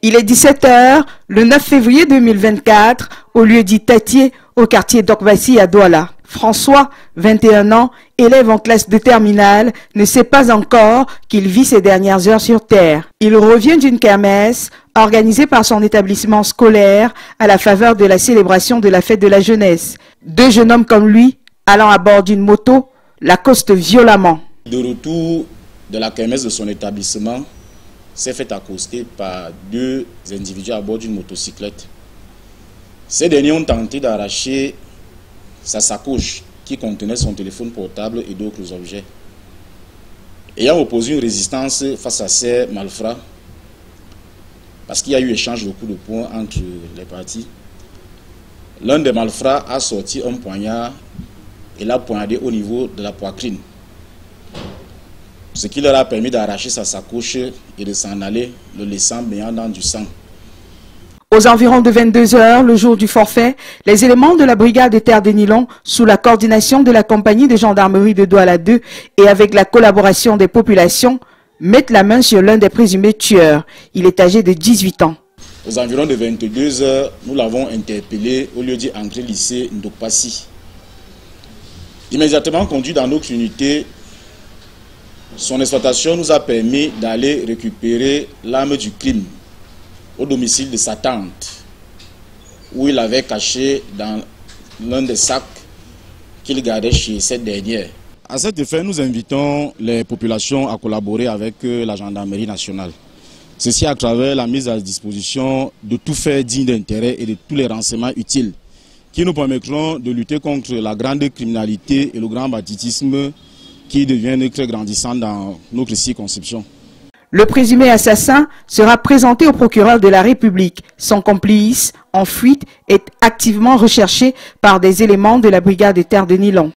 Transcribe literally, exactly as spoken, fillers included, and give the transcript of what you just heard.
Il est dix-sept heures, le neuf février deux mille vingt-quatre, au lieu dit Tatié, au quartier Dokbassi à Douala. François, vingt et un ans, élève en classe de terminale, ne sait pas encore qu'il vit ses dernières heures sur Terre. Il revient d'une kermesse organisée par son établissement scolaire à la faveur de la célébration de la fête de la jeunesse. Deux jeunes hommes comme lui, allant à bord d'une moto, l'accostent violemment. De retour de la kermesse de son établissement, s'est fait accoster par deux individus à bord d'une motocyclette. Ces derniers ont tenté d'arracher sa sacoche qui contenait son téléphone portable et d'autres objets. Ayant opposé une résistance face à ces malfrats, parce qu'il y a eu échange de coups de poing entre les parties, l'un des malfrats a sorti un poignard et l'a poignardé au niveau de la poitrine, ce qui leur a permis d'arracher sa sacoche et de s'en aller, le laissant baignant dans du sang. Aux environs de vingt-deux heures, le jour du forfait, les éléments de la brigade de terre de Nilon, sous la coordination de la compagnie de gendarmerie de Douala deux et avec la collaboration des populations, mettent la main sur l'un des présumés tueurs. Il est âgé de dix-huit ans. Aux environs de vingt-deux heures, nous l'avons interpellé au lieu d'y entrer lycée Ndokbassi. Immédiatement conduit dans notre unité, son exploitation nous a permis d'aller récupérer l'arme du crime au domicile de sa tante, où il avait caché dans l'un des sacs qu'il gardait chez cette dernière. À cet effet, nous invitons les populations à collaborer avec la gendarmerie nationale. Ceci à travers la mise à disposition de tout fait digne d'intérêt et de tous les renseignements utiles qui nous permettront de lutter contre la grande criminalité et le grand banditisme qui devient très grandissant dans notre circonscription. Le présumé assassin sera présenté au procureur de la République. Son complice, en fuite, est activement recherché par des éléments de la brigade de terre de Nilon.